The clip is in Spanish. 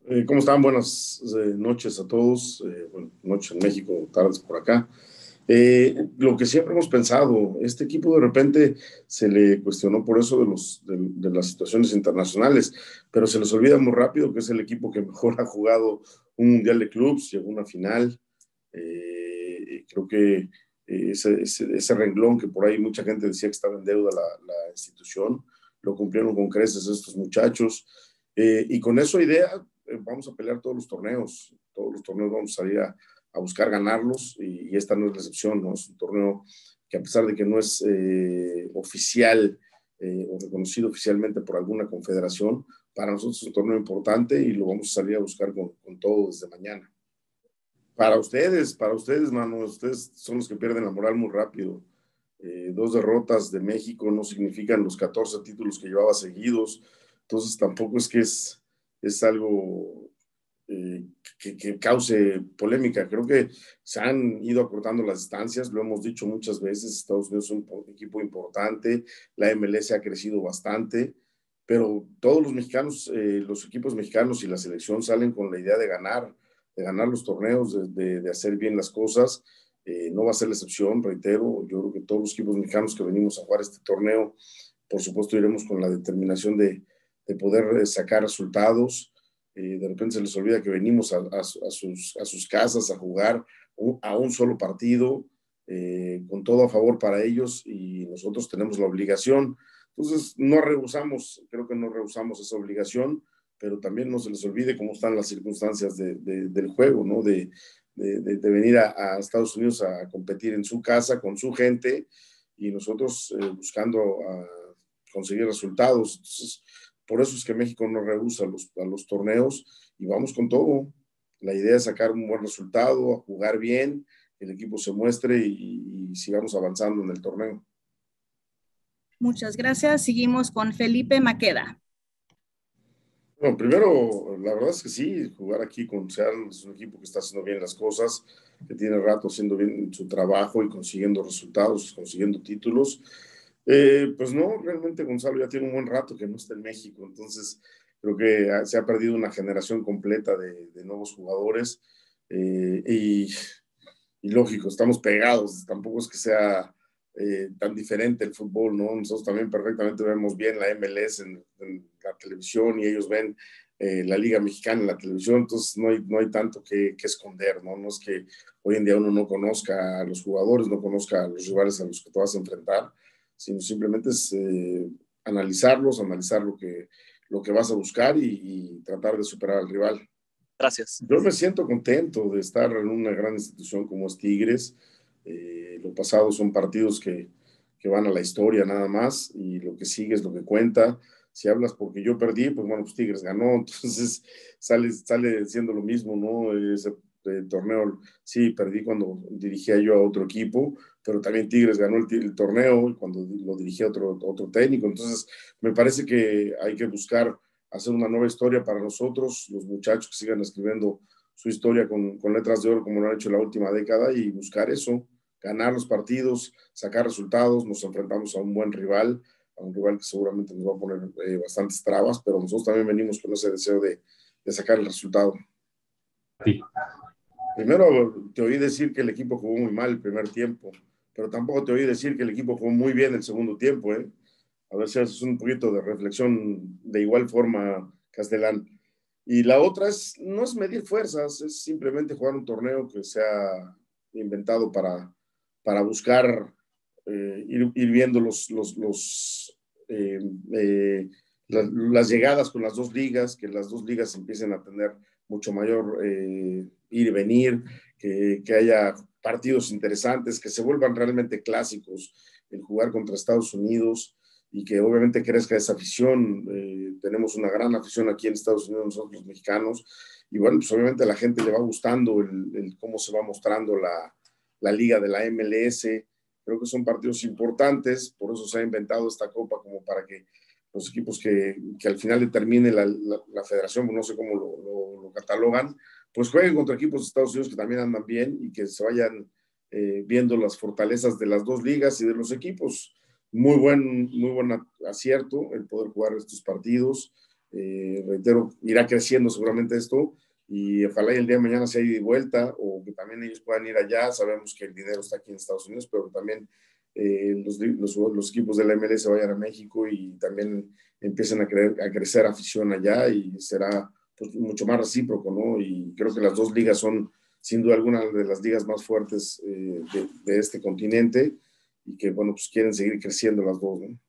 ¿Cómo están? Buenas noches a todos. Bueno, noches en México, tardes por acá. Lo que siempre hemos pensado, este equipo de repente se le cuestionó por eso de las situaciones internacionales, pero se les olvida muy rápido que es el equipo que mejor ha jugado un Mundial de Clubs, llegó a una final. Creo que ese renglón que por ahí mucha gente decía que estaba en deuda la institución, lo cumplieron con creces estos muchachos. Y con esa idea vamos a pelear todos los torneos vamos a salir a buscar ganarlos y esta no es la excepción, ¿no? Es un torneo que a pesar de que no es oficial o reconocido oficialmente por alguna confederación, para nosotros es un torneo importante y lo vamos a salir a buscar con todo desde mañana. Para ustedes, mano, ustedes son los que pierden la moral muy rápido. Dos derrotas de México no significan los 14 títulos que llevaba seguidos, entonces tampoco es que es algo que cause polémica. Creo que se han ido acortando las distancias, lo hemos dicho muchas veces, Estados Unidos es un equipo importante, la MLS ha crecido bastante, pero todos los mexicanos, los equipos mexicanos y la selección salen con la idea de ganar los torneos, de hacer bien las cosas. No va a ser la excepción, reitero, yo creo que todos los equipos mexicanos que venimos a jugar este torneo, por supuesto iremos con la determinación de poder sacar resultados. De repente se les olvida que venimos a sus casas a jugar a un solo partido, con todo a favor para ellos y nosotros tenemos la obligación. Entonces, creo que no rehusamos esa obligación, pero también no se les olvide cómo están las circunstancias del juego, ¿no? De venir a Estados Unidos a competir en su casa, con su gente, y nosotros buscando conseguir resultados. Entonces, por eso es que México no rehúsa a los torneos y vamos con todo. La idea es sacar un buen resultado, jugar bien, que el equipo se muestre y sigamos avanzando en el torneo. Muchas gracias. Seguimos con Felipe Maqueda. Bueno, primero, la verdad es que sí, jugar aquí con Seattle es un equipo que está haciendo bien las cosas, que tiene rato haciendo bien su trabajo y consiguiendo resultados, consiguiendo títulos. Pues no, realmente Gonzalo ya tiene un buen rato que no está en México, entonces creo que se ha perdido una generación completa de nuevos jugadores y lógico, estamos pegados, tampoco es que sea tan diferente el fútbol, ¿no? Nosotros también perfectamente vemos bien la MLS en la televisión y ellos ven la Liga Mexicana en la televisión, entonces no hay tanto que esconder, ¿no? No es que hoy en día uno no conozca a los jugadores, no conozca a los rivales a los que te vas a enfrentar, sino simplemente es analizar lo que vas a buscar y tratar de superar al rival. Gracias. Yo me siento contento de estar en una gran institución como es Tigres. Lo pasado son partidos que van a la historia nada más y lo que sigue es lo que cuenta. Si hablas porque yo perdí, pues bueno, pues Tigres ganó, entonces sale siendo lo mismo, ¿no? Ese torneo, sí, perdí cuando dirigía yo a otro equipo, pero también Tigres ganó el torneo cuando lo dirigía otro técnico, entonces me parece que hay que buscar hacer una nueva historia para nosotros, los muchachos que sigan escribiendo su historia con letras de oro como lo han hecho en la última década y buscar eso, ganar los partidos, sacar resultados, nos enfrentamos a un buen rival, a un rival que seguramente nos va a poner bastantes trabas, pero nosotros también venimos con ese deseo de sacar el resultado. Sí. Primero te oí decir que el equipo jugó muy mal el primer tiempo, pero tampoco te oí decir que el equipo jugó muy bien el segundo tiempo, ¿eh? A ver si haces un poquito de reflexión de igual forma, Castellán. Y la otra no es medir fuerzas, es simplemente jugar un torneo que se ha inventado para buscar ir viendo las llegadas con las dos ligas, que las dos ligas empiecen a tener mucho mayor ir y venir, que haya partidos interesantes, que se vuelvan realmente clásicos, el jugar contra Estados Unidos y que obviamente crezca esa afición. Tenemos una gran afición aquí en Estados Unidos, nosotros los mexicanos, y bueno, pues obviamente a la gente le va gustando el cómo se va mostrando la liga de la MLS. Creo que son partidos importantes, por eso se ha inventado esta copa, como para que los equipos que al final determine la federación, no sé cómo lo catalogan, pues jueguen contra equipos de Estados Unidos que también andan bien y que se vayan viendo las fortalezas de las dos ligas y de los equipos. Muy buen acierto el poder jugar estos partidos. reitero, irá creciendo seguramente esto, y ojalá y el día de mañana sea ida y vuelta, o que también ellos puedan ir allá. Sabemos que el dinero está aquí en Estados Unidos, pero también los equipos de la MLS vayan a México y también empiecen a crecer afición allá, y será pues, mucho más recíproco, ¿no? Y creo que las dos ligas son sin duda alguna de las ligas más fuertes de este continente, y que, bueno, pues quieren seguir creciendo las dos, ¿no?